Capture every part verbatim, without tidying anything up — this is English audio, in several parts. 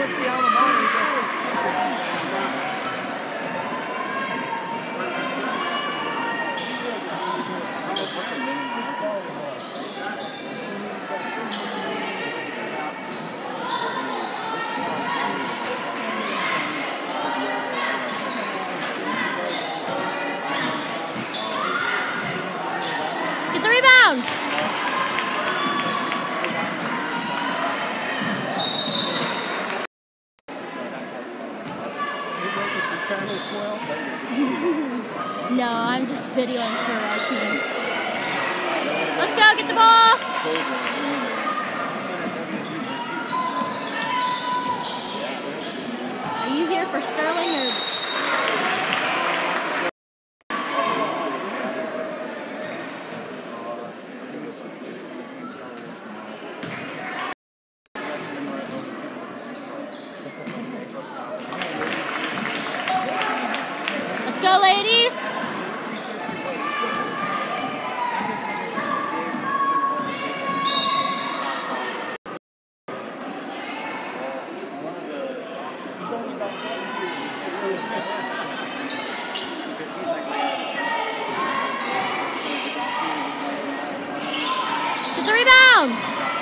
Get the rebound! No, I'm just videoing for our team. Let's go, get the ball! Are you here for Sterling or... Let's go, ladies! Get the rebound!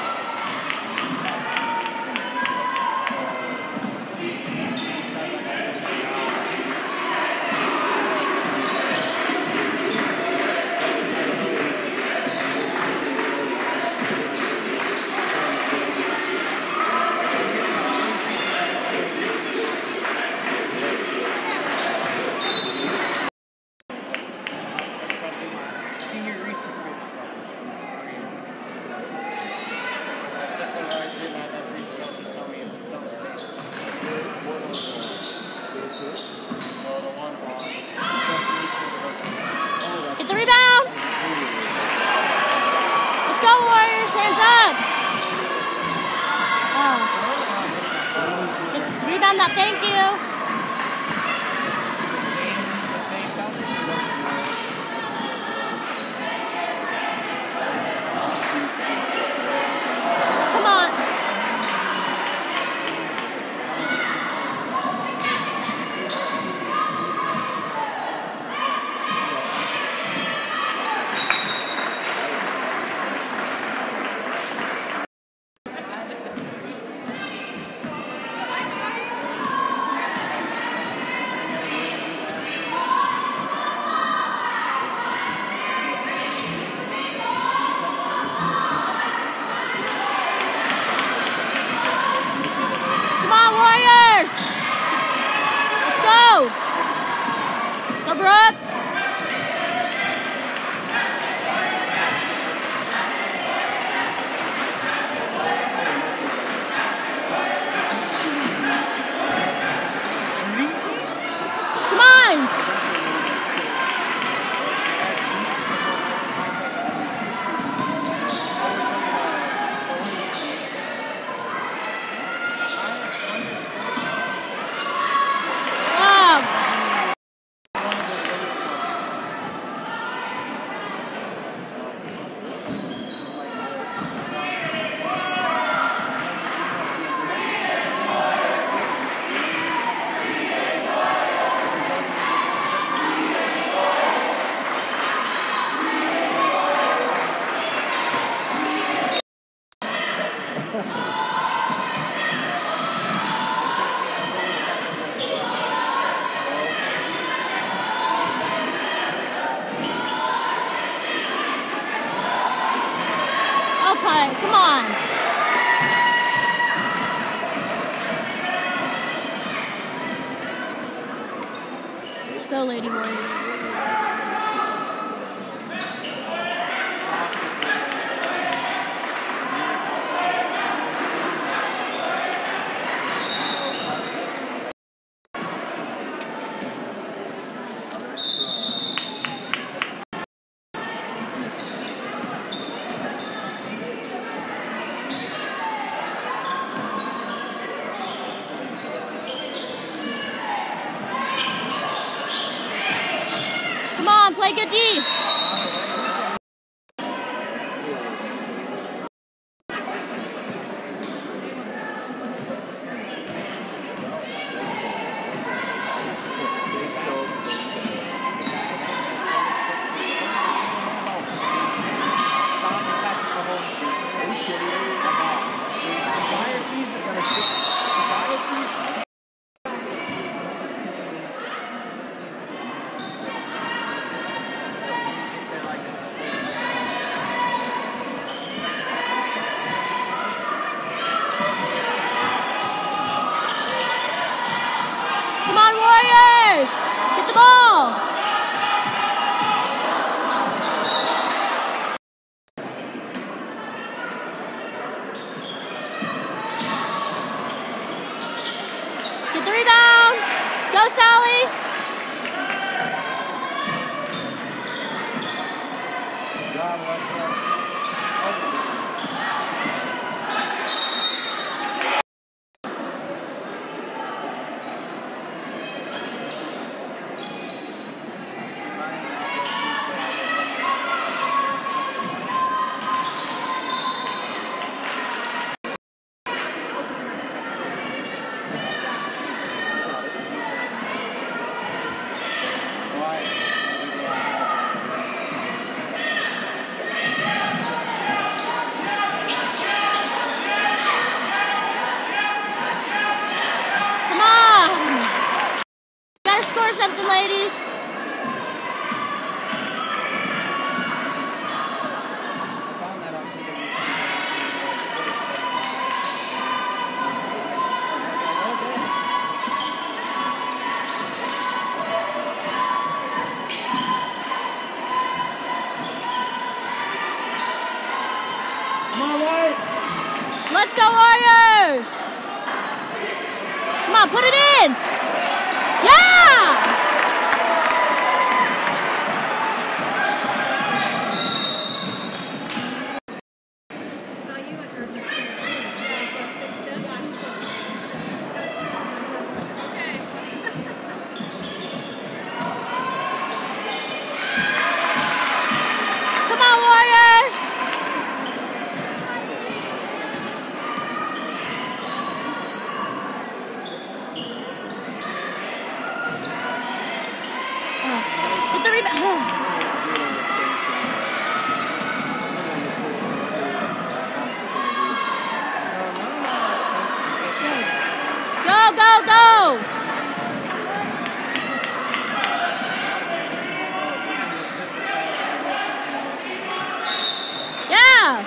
Get the rebound! Let's go, Warriors! Hands up! Oh. Get, rebound that, thank you! Come on! Go, Brooke! Come on! Okay, come on. Let's go, Lady Warriors. Come on, play good D. Go, Sally! Something, ladies. Come on, White. Let's go, Warriors. Come on, put it in. Yeah! Get the rebound. Go, go, go! Yeah!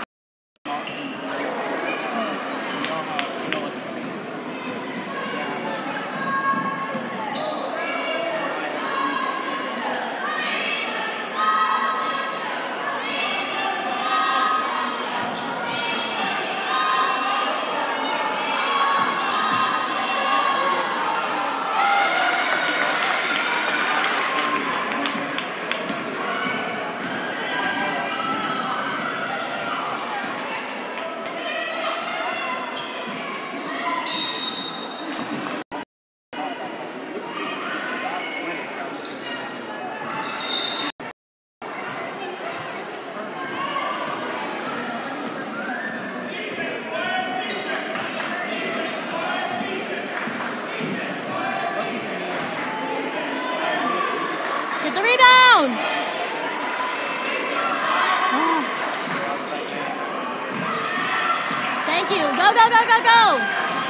Get the rebound! Oh. Thank you. Go, go, go, go, go!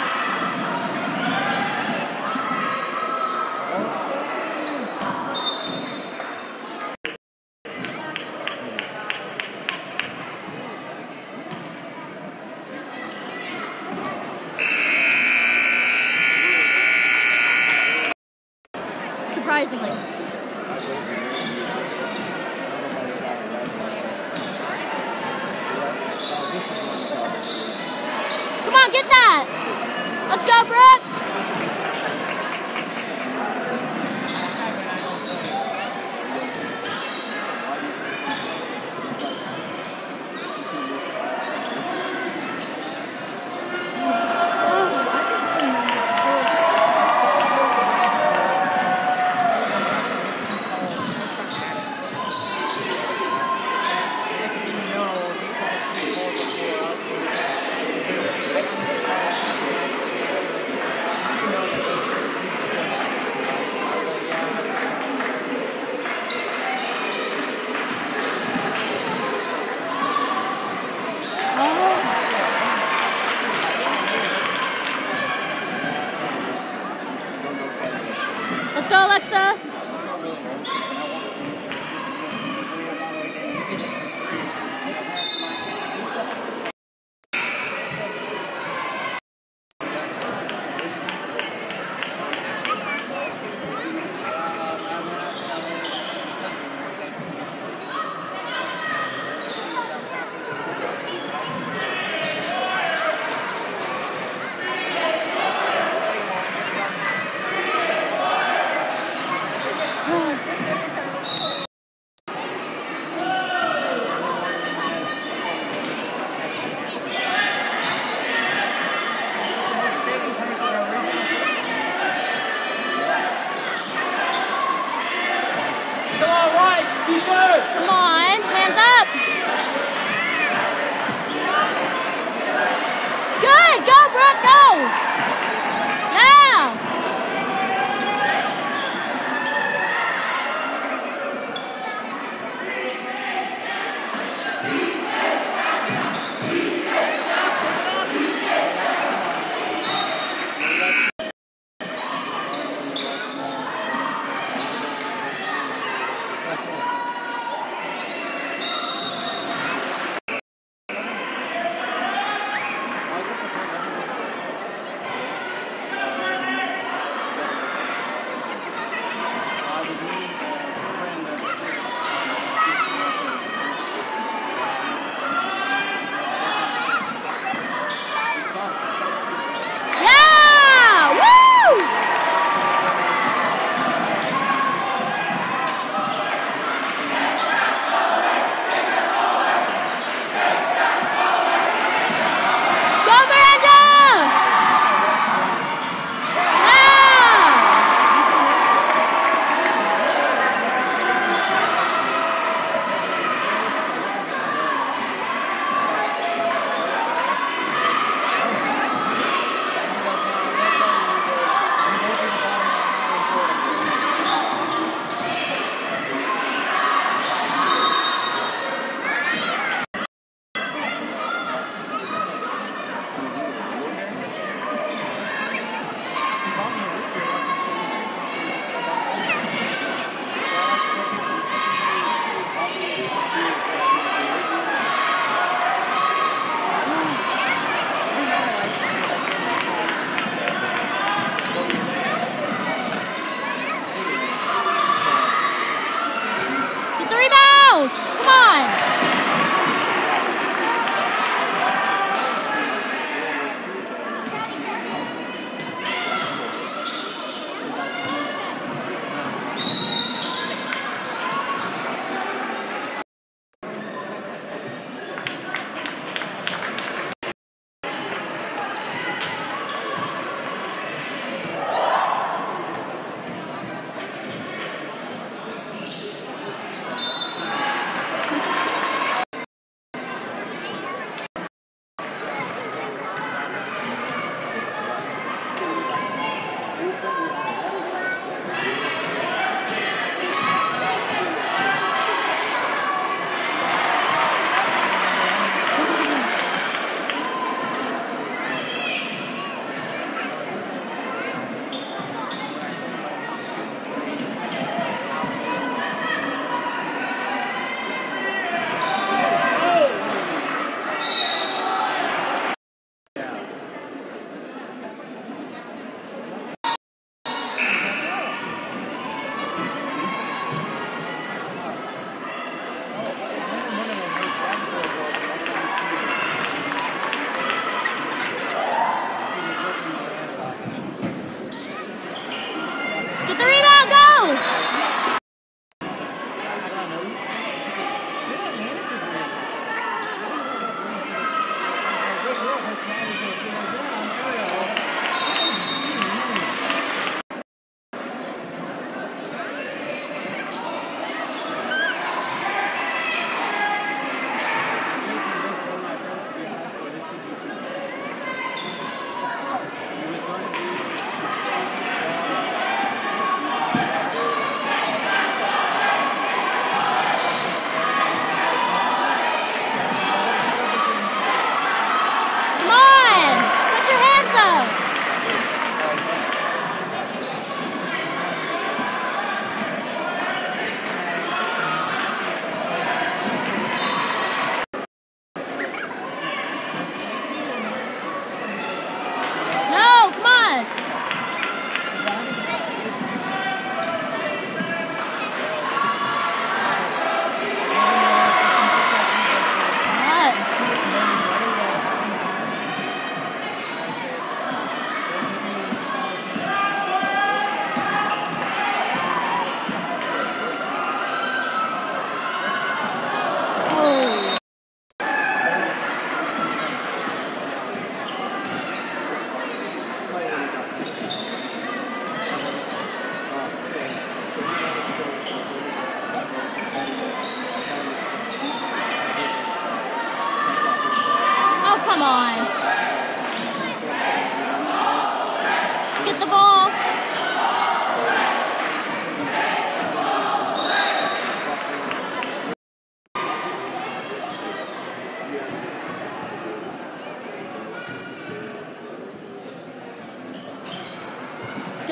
Surprisingly. Come on, get that! Let's go, Brooke! Brooke, go! Yeah!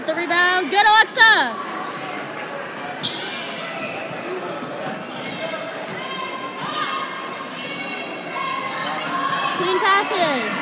Get the rebound. Good, Alexa. Clean passes.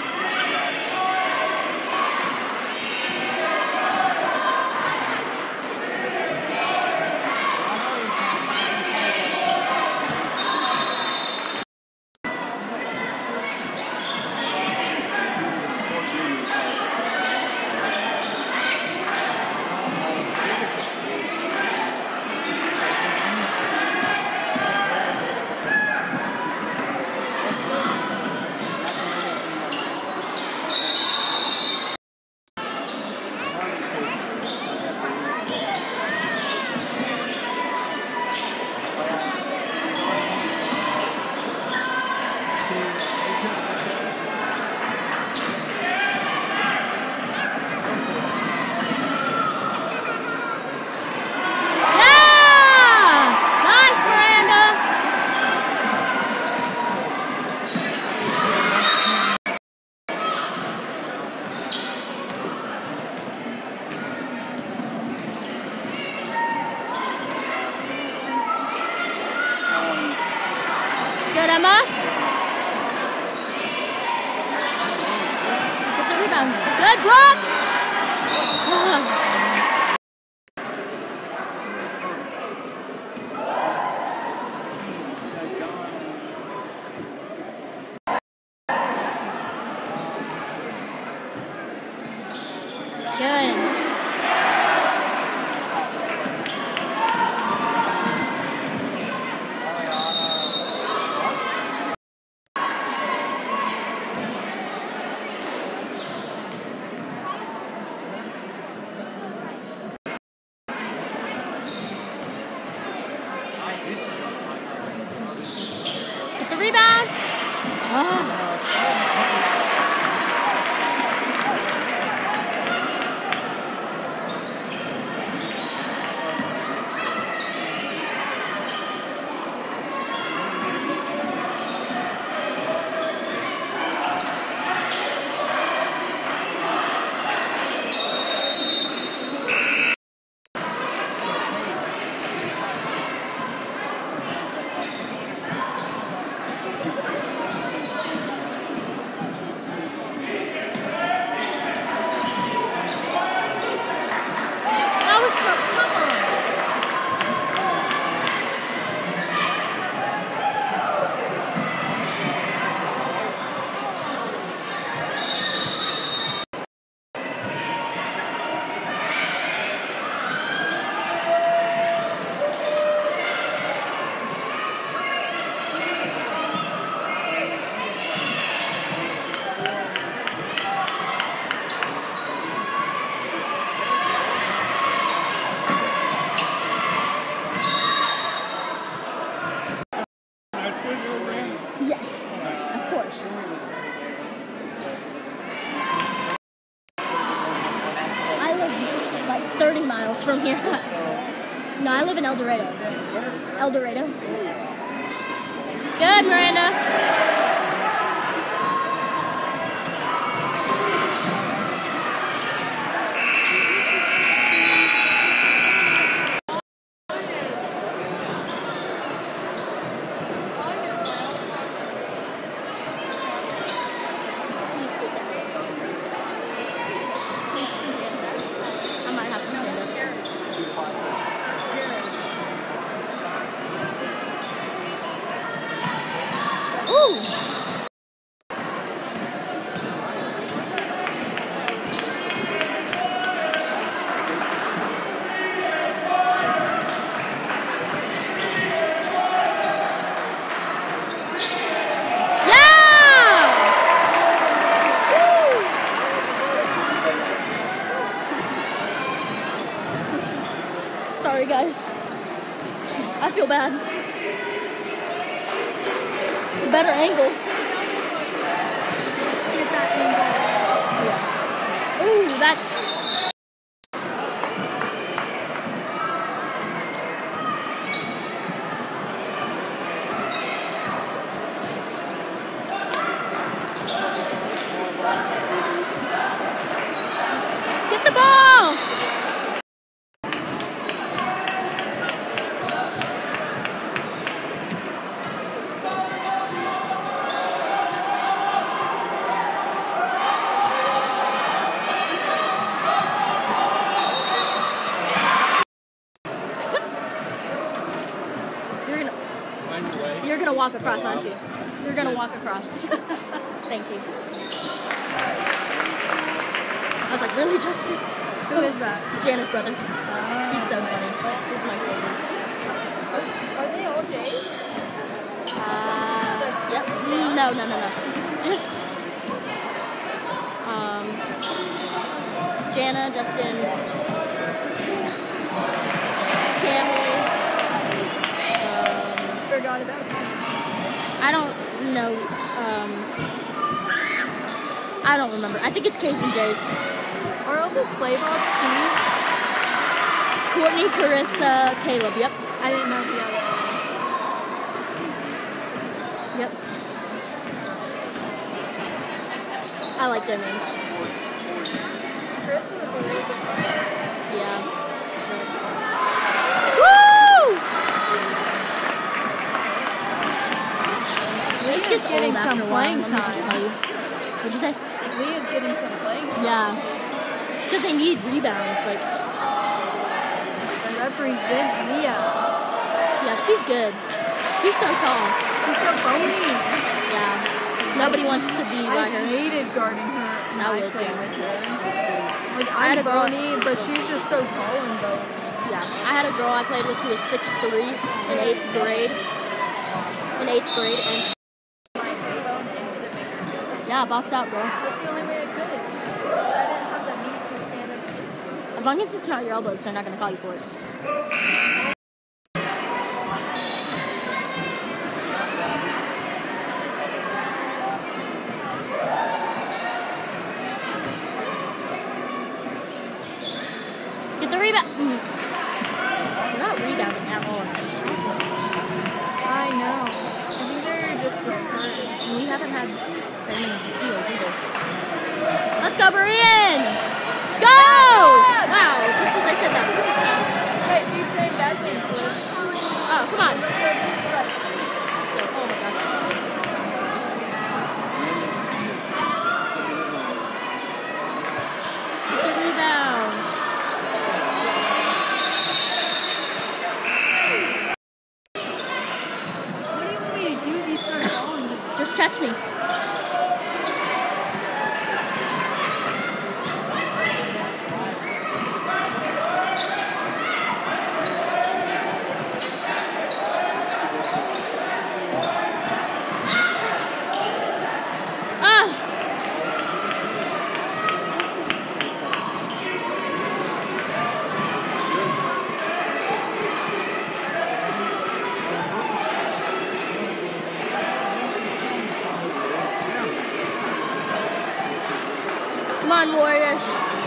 Good, Emma. Get the rebound. Good, Brock. Good. Get the rebound. Oh. Yes, of course. I live like thirty miles from here. No, I live in El Dorado. El Dorado. Good, Miranda. Ooh! Sorry, guys. I feel bad. It's a better angle. Get that angle. Yeah. Ooh, that. Get the ball! walk across, aren't you? You're gonna walk across. Thank you. I was like, really, Justin? Who is that? Jana's brother. Uh, He's so funny. He's my favorite. Are they all Jays? Uh, yep. No, no, no, no. Just um, Jana, Justin, Cammy. Um, Forgot about me. I don't know. Um, I don't remember. I think it's K's and J's. Are all the Slaybox C's? Courtney, Carissa, Caleb. Yep. I didn't know the other one. Yep. I like their names. Carissa was a really good one. Yeah. Woo! This gets getting old some after a while, playing let me just time. tell you. What'd you say? Leah's getting some playing time. Yeah. It's because they need rebounds. Like, I represent Leah. yeah, she's good. She's so tall. She's so bony. Yeah. Nobody wants to be I by her. hated guarding her when I I would, played yeah. with her. Like, I had I'm a girl- bony, but she's just so tall and bony. Yeah. I had a girl I played with who was six three in eighth grade. In eighth grade, and My elbow into the bigger. yeah, box out, girl. That's the only way I could. I didn't have the meat to stand up against them. As long as it's not your elbows, they're not gonna call you for it. Get the rebound. Mm. They're not rebounding at all. I know. I think they're just discouraged. And we haven't had very many steals either. Let's go, Brian! Go! Wow, just as I said that. Hey, keep saying bad things, Liz. Oh, come on. Let's start doing it right. So, oh my gosh. Get the rebound. What do you want me to do if you start calling me? Just catch me. Ah! Come on, Warriors.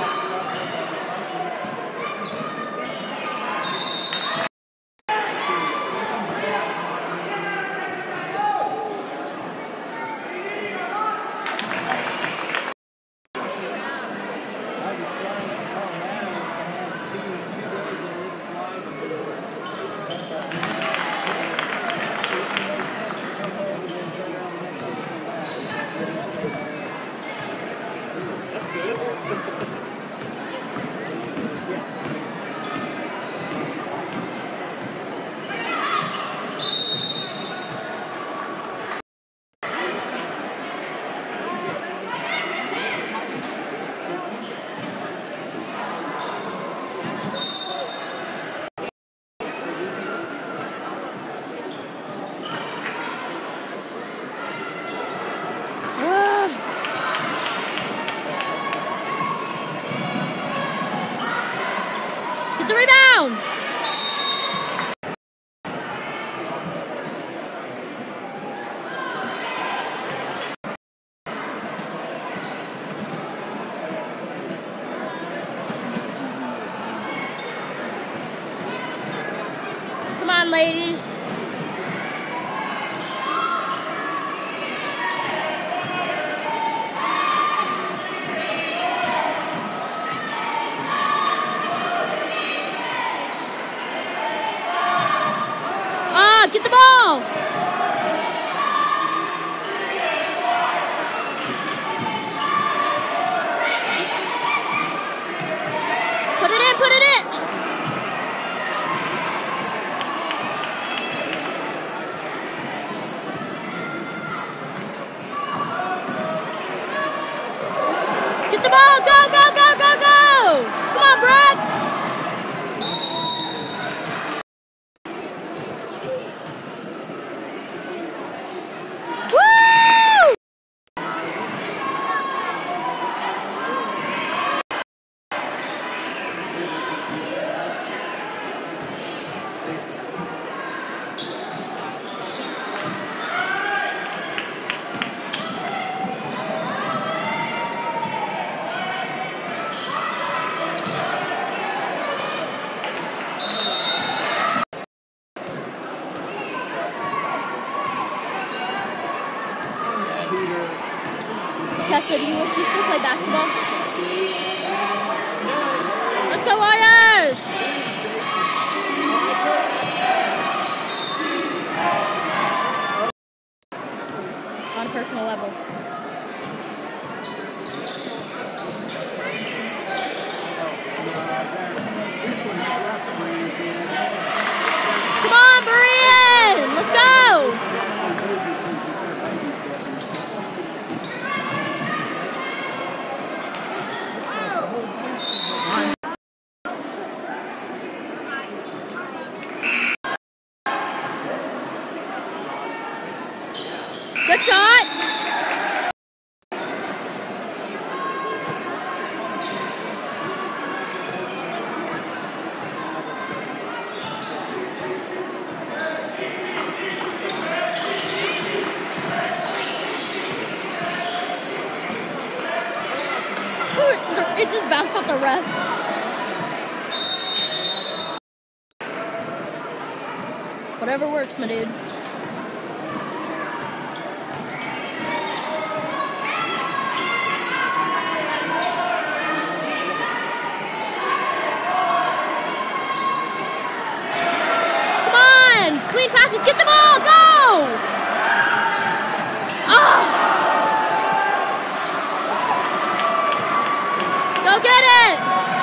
Get the rebound! Come on, ladies. Ah, get the ball! Put it in, put it in! basketball. Let's go, Warriors! On a personal level. Come on, Berean! Let's go! Good shot! It just bounced off the ref. Whatever works, my dude. Come on! Clean passes. Get the ball! Go! Oh! Go get it!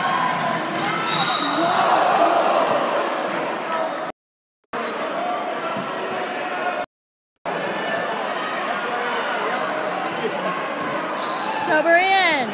Go Berean!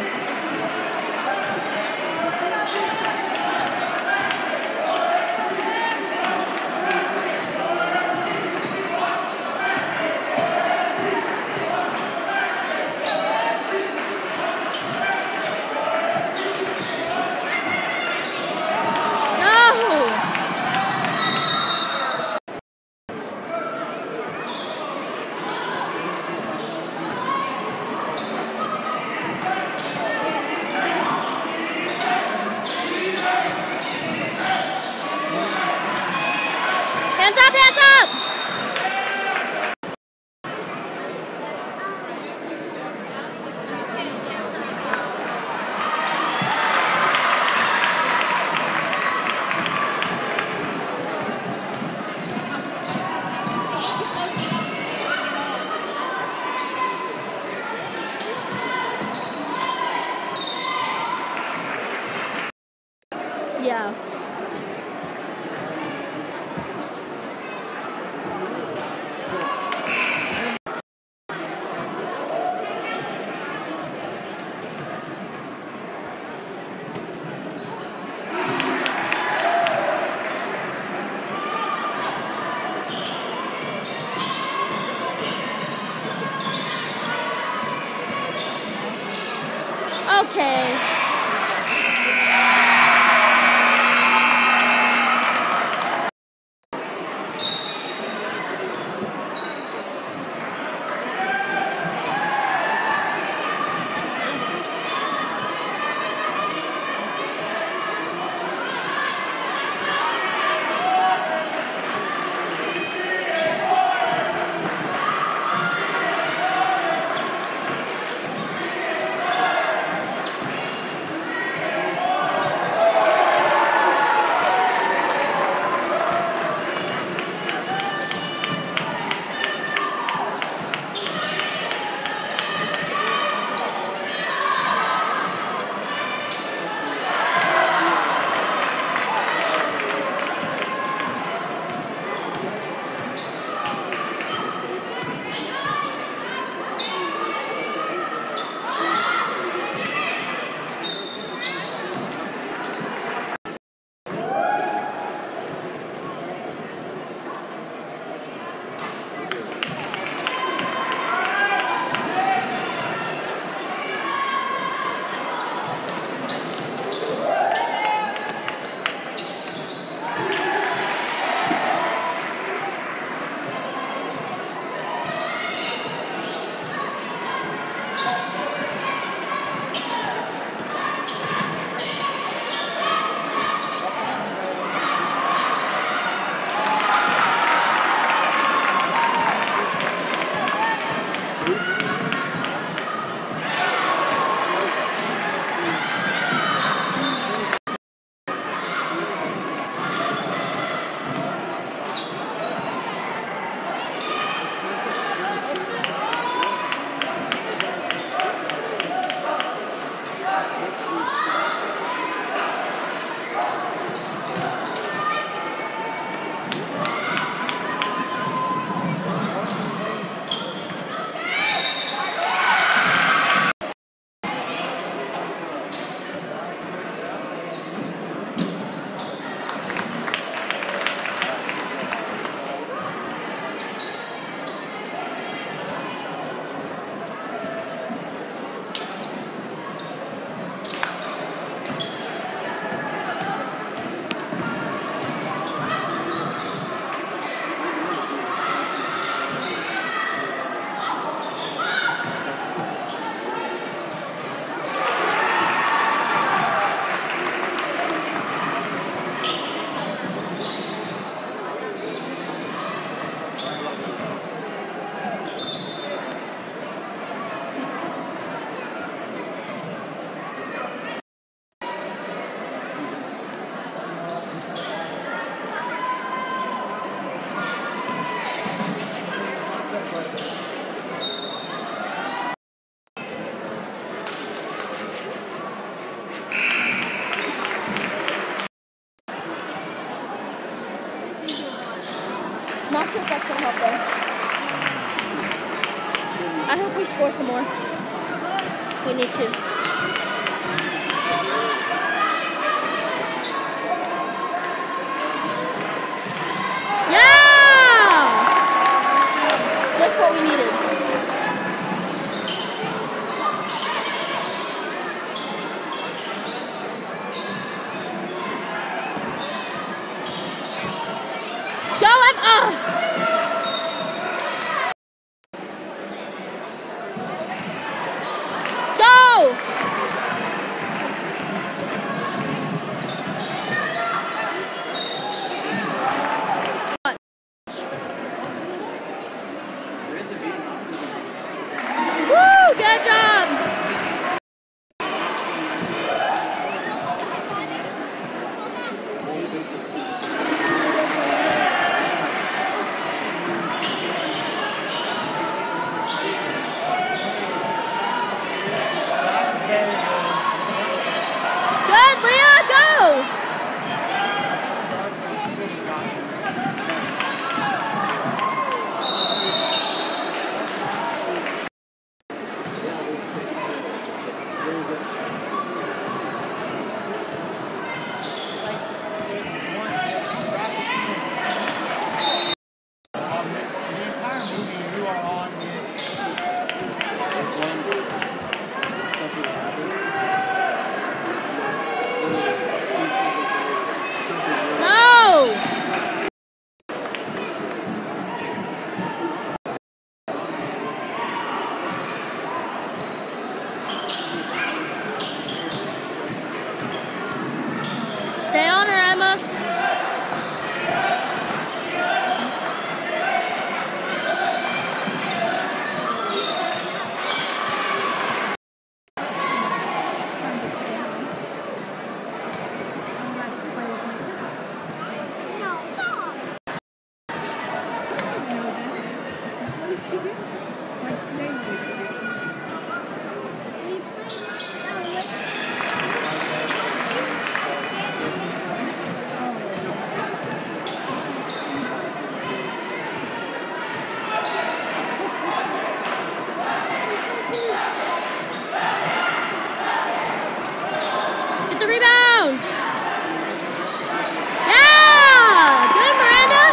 Hands up, hands up! Yeah. Okay. we score some more. We need to. Yeah! Just what we needed. Go, Emma! Go! Woo! Good job! Good, Leah, go! Stay on her, Emma. Get the rebound! Yeah! Good, Miranda!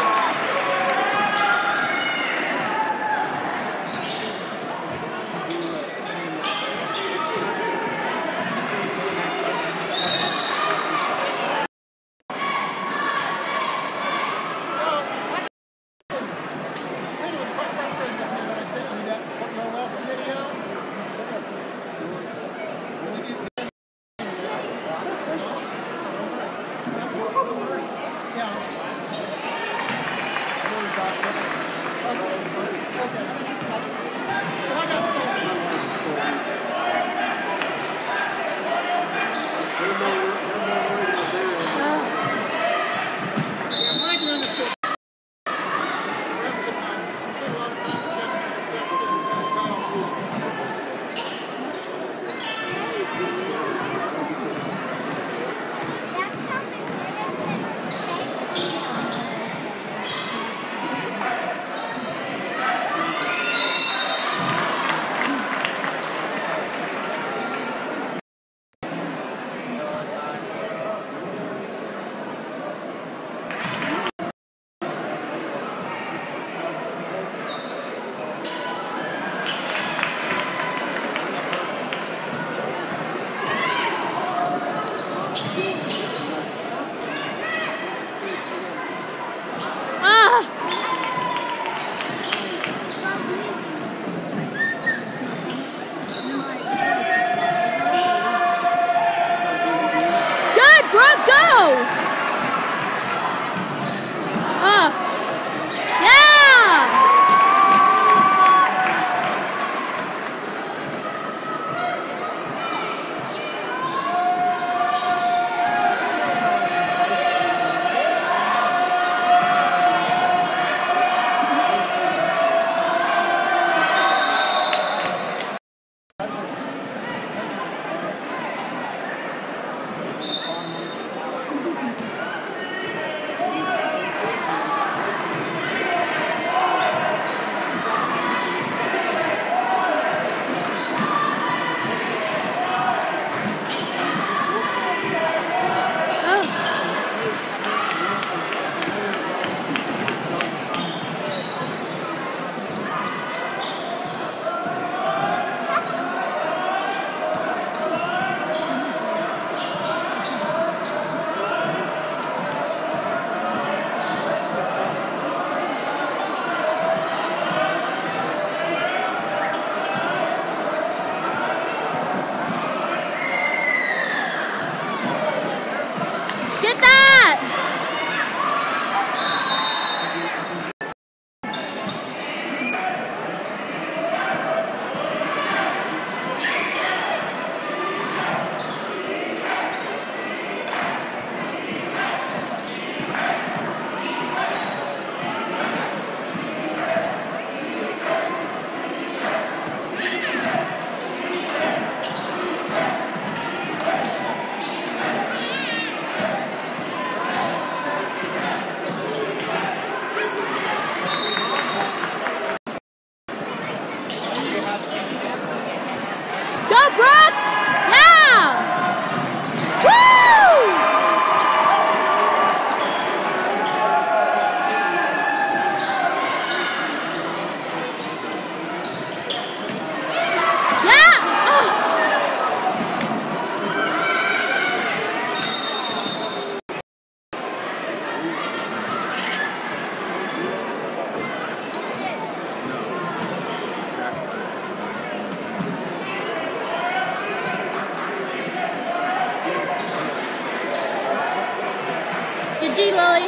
G G, Lily.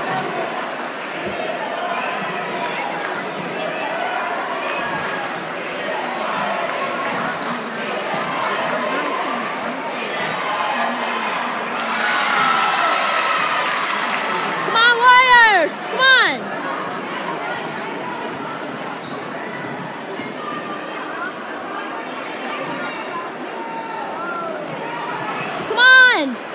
Come on, Warriors! Come on! Come on!